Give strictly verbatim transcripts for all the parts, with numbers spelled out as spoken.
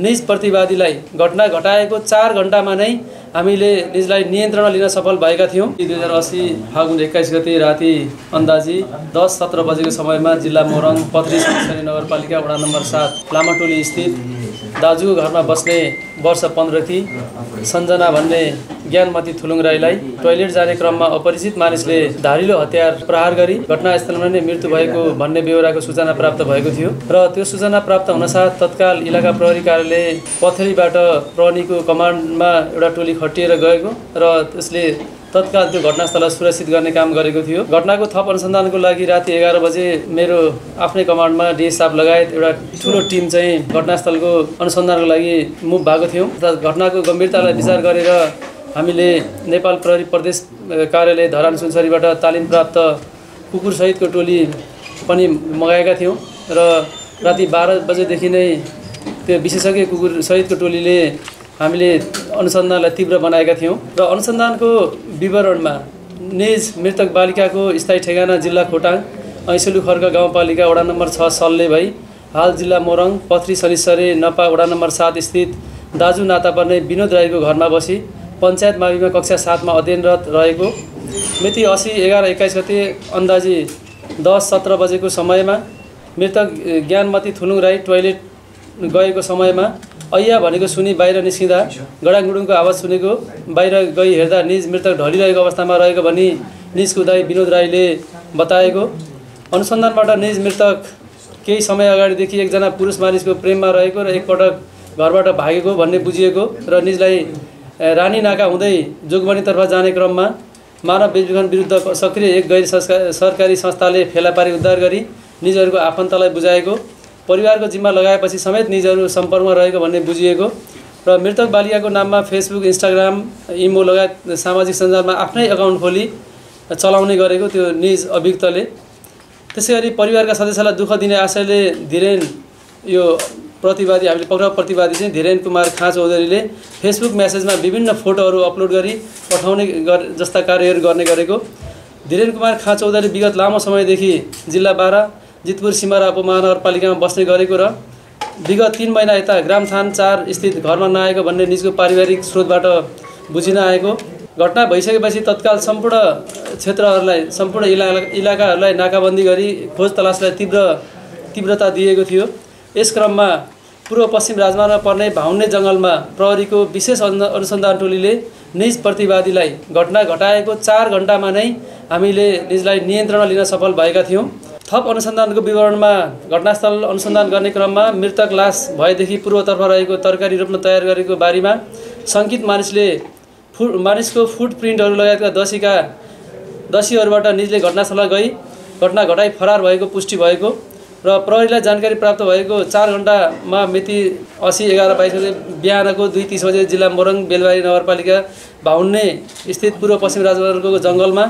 निज प्रतिवादीलाई घटना घटाएको चार घण्टामा नै हामीले निजलाई नियन्त्रणमा लिन सफल भएका थियौँ। दुई हजार अस्सी फागुन एक्काइस गते राति अन्दाजी दस सत्र बजेको समयमा जिल्ला मोरङ पथरी सदस्य नगरपालिका वडा नम्बर सात लामाटोली स्थित दाजुको घरमा बस्ने वर्ष पन्ध्रकी सञ्जना भन्ने ज्ञानमती थुलुङ राईलाई टोयलेट जाने क्रममा अपरिचित मानिसले धारिलो हतियार प्रहार गरी घटनास्थलमा नै मृत्यु भएको भन्ने बेहोराको सूचना प्राप्त भएको थियो र त्यो सूचना प्राप्त हुनसाथ तत्काल इलाका प्रहरी कार्यालय पथरीबाट प्रहरीको कमान्डमा एउटा टोली खटिएर गएको र त्यसले तत्काल त्यो घटनास्थललाई सुरक्षित गर्ने काम गरेको थियो। घटनाको थप अनुसन्धानको लागि राति एघार बजे मेरो आफ्नै कमान्डमा डिएसएफ लगायत एउटा ठुलो टिम चाहिँ घटनास्थलको अनुसन्धानको लागि मुभ भएको थियौँ। घटनाको गम्भीरतालाई विचार गरेर हामीले नेपाल प्रहरी प्रदेश कार्यालय धरान सुनसरीबाट तालिम प्राप्त कुकुरसहितको टोली पनि मगाएका थियौँ र राति बाह्र बजेदेखि नै त्यो विशेषज्ञ कुकुरसहितको टोलीले हामीले अनुसन्धानलाई तीव्र बनाएका थियौँ र अनुसन्धानको विवरणमा निज मृतक बालिकाको स्थायी ठेगाना जिल्ला खोटाङ ऐसलु खर्क गाउँपालिका वडा नम्बर छ सल्ले भई हाल जिल्ला मोरङ पथरी शनिश्चरी नपा वडा नम्बर सात स्थित दाजु नाता पर्ने विनोद राईको घरमा बसी पञ्चायत माविमा कक्षा सातमा अध्ययनरत रहेको मिति असी एघार एक्काइस गते अन्दाजी दस सत्र बजेको समयमा मृतक ज्ञानमती थुलुङ राई टोयलेट गएको समयमा ऐया भनेको सुनि बाहिर निस्किँदा गडाङगुडुङको आवाज सुनेको बाहिर गई हेर्दा निज मृतक ढलिरहेको अवस्थामा रहेको भनी निजको दाइ विनोद राईले बताएको। अनुसन्धानबाट निज मृतक केही समय अगाडिदेखि एकजना पुरुष मानिसको प्रेममा रहेको र एकपटक घरबाट भागेको भन्ने बुझिएको र निजलाई रानी नाका हुँदै जोगबनीतर्फ जाने क्रममा मानव बेचबिखन विरुद्ध सक्रिय एक गैर सरकारी संस्थाले फेला पारी उद्धार गरी निजहरूको आफन्तलाई बुझाएको, परिवारको जिम्मा लगाएपछि समेत निजहरू सम्पर्कमा रहेको भन्ने बुझिएको र मृतक बालिकाको नाममा फेसबुक इन्स्टाग्राम इमो लगायत सामाजिक सञ्जालमा आफ्नै अकाउन्ट खोली चलाउने गरेको त्यो निज अभियुक्तले। त्यसै गरी परिवारका सदस्यलाई दुःख दिने आशयले धीरेन यो प्रतिवादी हामीले पक्राउ प्रतिवादी चाहिँ धीरेन कुमार खाँ चौधरीले फेसबुक मेसेजमा विभिन्न फोटोहरू अपलोड गरी पठाउने जस्ता कार्यहरू गर्ने गरेको। धीरेन कुमार खाँ चौधरी विगत लामो समयदेखि जिल्ला बाह्र जितपुर सिमरा उपमहानगरपालिकामा बस्ने गरेको र विगत तीन महिना यता ग्रामथान चार स्थित घरमा नआएको भन्ने निजको पारिवारिक स्रोतबाट बुझिन आएको। घटना भइसकेपछि तत्काल सम्पूर्ण क्षेत्रहरूलाई सम्पूर्ण इलाका इलाकाहरूलाई नाकाबन्दी गरी खोज तलासलाई तीव्र तीव्रता दिएको थियो। यस क्रममा पूर्व पश्चिम राजमार्गमा पर्ने भाउन्ने जङ्गलमा प्रहरीको विशेष अनुसन्धान टोलीले निज प्रतिवादीलाई घटना घटाएको चार घण्टामा नै हामीले निजलाई नियन्त्रणमा लिन सफल भएका थियौँ। थप अनुसन्धानको विवरणमा घटनास्थल अनुसन्धान गर्ने क्रममा मृतक लास भएदेखि पूर्वतर्फ रहेको तरकारी रोप्न तयार गरेको बारीमा शङ्कित मानिसले फु मानिसको फुट प्रिन्टहरू लगायतका दसीका दसीहरूबाट निजले घटनास्थलमा गई घटना घटाई फरार भएको पुष्टि भएको र प्रहरीलाई जानकारी प्राप्त भएको चार घण्टामा मिति असी एघार बाइस गते बिहानको दुई तिस बजे जिल्ला मोरङ बेलबारी नगरपालिका भाउन्ने स्थित पूर्व पश्चिम राजमार्गको जङ्गलमा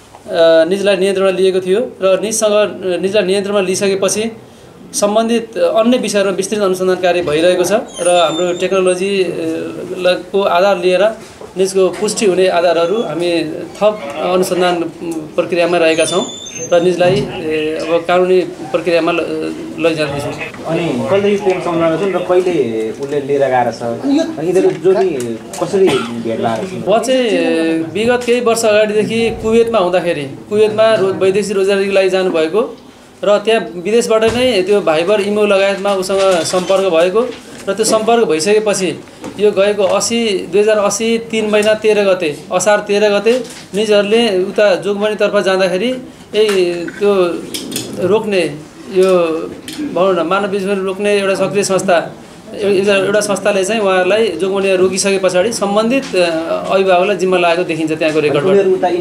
निजलाई नियन्त्रणमा लिएको थियो र निजसँग निजलाई नियन्त्रणमा लिइसकेपछि सम्बन्धित अन्य विषयहरूमा विस्तृत अनुसन्धान कार्य भइरहेको छ र हाम्रो टेक्नोलोजीको आधार लिएर निजको पुष्टि हुने आधारहरू हामी थप अनुसन्धान प्रक्रियामा रहेका छौँ र निजलाई अब कानुनी प्रक्रियामा लैजाँदैछौँ। अनि कहिले प्रेम सम्झाएको छन् र कहिले उसले लिएर गएर छ यिनीहरू जोडी कसरी भेट भएको छ? म चाहिँ विगत केही वर्ष अगाडिदेखि कुवेतमा हुँदाखेरि कुवेतमा वैदेशिक रोजगारीको लागि जानुभएको र त्यहाँ विदेशबाट नै त्यो भाइबर इमो लगायतमा उसँग सम्पर्क भएको र त्यो सम्पर्क भइसकेपछि यो गएको असी दुई हजार असी तीन महिना तेह्र गते असार तेह्र गते निजहरूले उता जोगबनीतर्फ जाँदाखेरि यही त्यो रोक्ने यो भनौँ न मानव बेचबिखन रोक्ने एउटा सक्रिय संस्था एउटा संस्थाले चाहिँ उहाँहरूलाई जोगबनी रोकिसके पछाडि सम्बन्धित अभिभावकलाई जिम्मा लागेको देखिन्छ त्यहाँको रेकर्डबाट।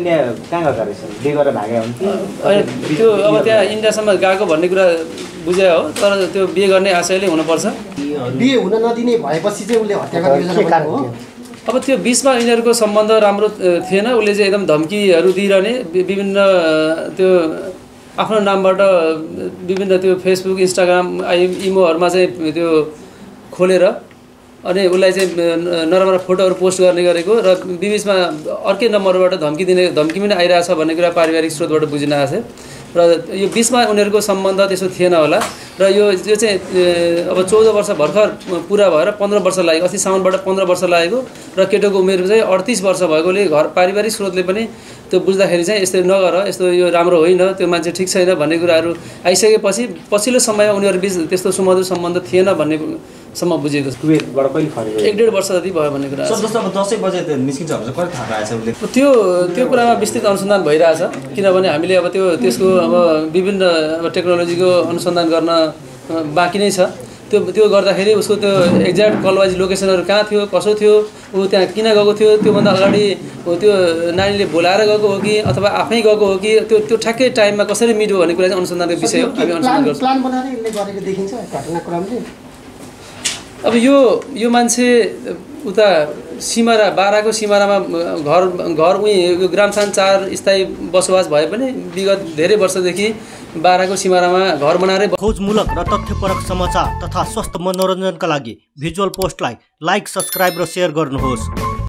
त्यो अब त्यहाँ इन्डियासम्म गएको भन्ने कुरा बुझे हो, तर त्यो बिहे गर्ने आशयले हुनुपर्छ। बिहे हुन नदिने भएपछि चाहिँ उसले हत्या गर्ने हो। अब त्यो बिचमा यिनीहरूको सम्बन्ध राम्रो थिएन। उसले चाहिँ एकदम धम्कीहरू दिइरहने विभिन्न त्यो आफ्नो नामबाट विभिन्न त्यो फेसबुक इन्स्टाग्राम इमोहरूमा चाहिँ त्यो खोलेर अनि उसलाई चाहिँ नराम्रा फोटोहरू पोस्ट गर्ने गरेको र बिचमा अर्कै नम्बरबाट धम्की दिने धम्की पनि आइरहेछ भन्ने कुरा पारिवारिक स्रोतबाट बुझिन आएको छ र यो बिचमा उनीहरूको सम्बन्ध त्यसो थिएन होला। र यो यो चाहिँ अब चौध वर्ष भर्खर पुरा भएर पन्ध्र वर्ष लाग्यो, अस्ति साउनबाट पन्ध्र वर्ष लागेको र केटोको उमेर चाहिँ अडतिस वर्ष भएकोले घर पारिवारिक स्रोतले पनि त्यो बुझ्दाखेरि चाहिँ यस्तो नगर, यस्तो यो राम्रो होइन, त्यो मान्छे ठिक छैन भन्ने कुराहरू आइसकेपछि पछिल्लो समयमा उनीहरू बिच त्यस्तो सुमधुर सम्बन्ध थिएन भन्ने सम्म बुझेको छ। कुवेतबाट कहिले फर्केको? एक डेढ वर्ष जति भयो भन्ने कुरा सर जस्तो अब दसैँ बजे त निस्किन्छ भनेर कहिले थाहा पाएछ उसले? त्यो त्यो कुरामा विस्तृत अनुसन्धान भइरहेछ, किनभने हामीले अब त्यो त्यसको अब विभिन्न अब टेक्नोलोजीको अनुसन्धान गर्न बाँकी नै छ। त्यो त्यो गर्दाखेरि उसको त्यो एक्ज्याक्ट कलवाइज लोकेसनहरू कहाँ थियो, कसो थियो, ऊ त्यहाँ किन गएको थियो, त्योभन्दा अगाडि त्यो नानीले बोलाएर गएको हो कि अथवा आफै गएको हो कि त्यो त्यो ठ्याक्कै टाइममा कसरी मिल्यो भन्ने कुरा चाहिँ अनुसन्धानको विषय हो। हामी अनुसन्धान गर्छौँ। प्लान बनाएर यसले गरेको देखिन्छ घटनाक्रमले। अब यो यो मान्छे उता सिमारा बाराको सिमारामा घर घर उही यो ग्रामसान चार स्थायी बसोबास भए पनि विगत धेरै वर्षदेखि बाराको सिमारामा घर बनाएरै खोजमूलक र तथ्यपरक समाचार तथा स्वस्थ मनोरञ्जनका लागि भिजुअल पोस्टलाई लाइक, सब्स्क्राइब र सेयर गर्नुहोस्।